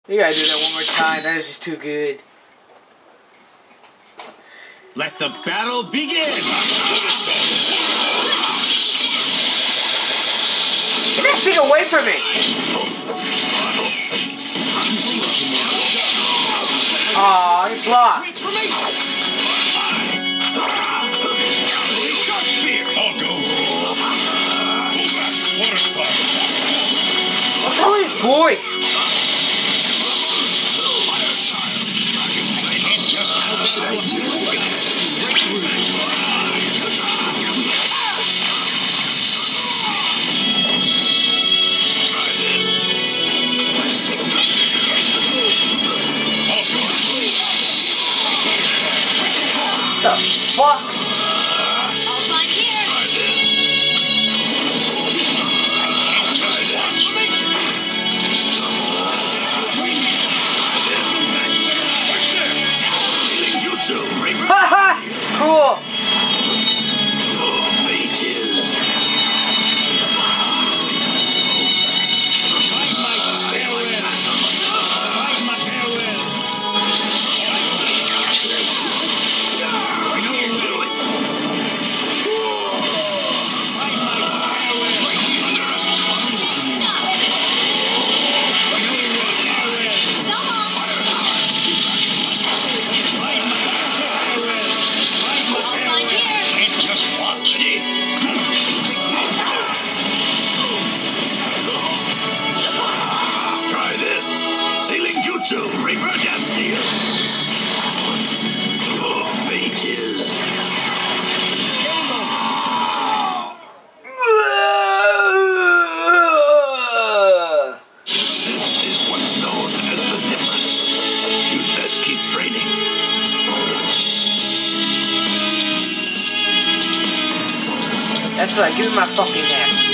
You gotta do that one more time. That is just too good. Let the battle begin! Get that thing away from me! Aw, he blocked. I'll go. Water splash. What's wrong with his voice? Just how should I do? What the fuck? Haha! Cool! Try this. Sailing Jutsu, Reaper Death Seal. Your fate is. This is what's known as the difference. You'd best keep training. That's right, give me my fucking ass.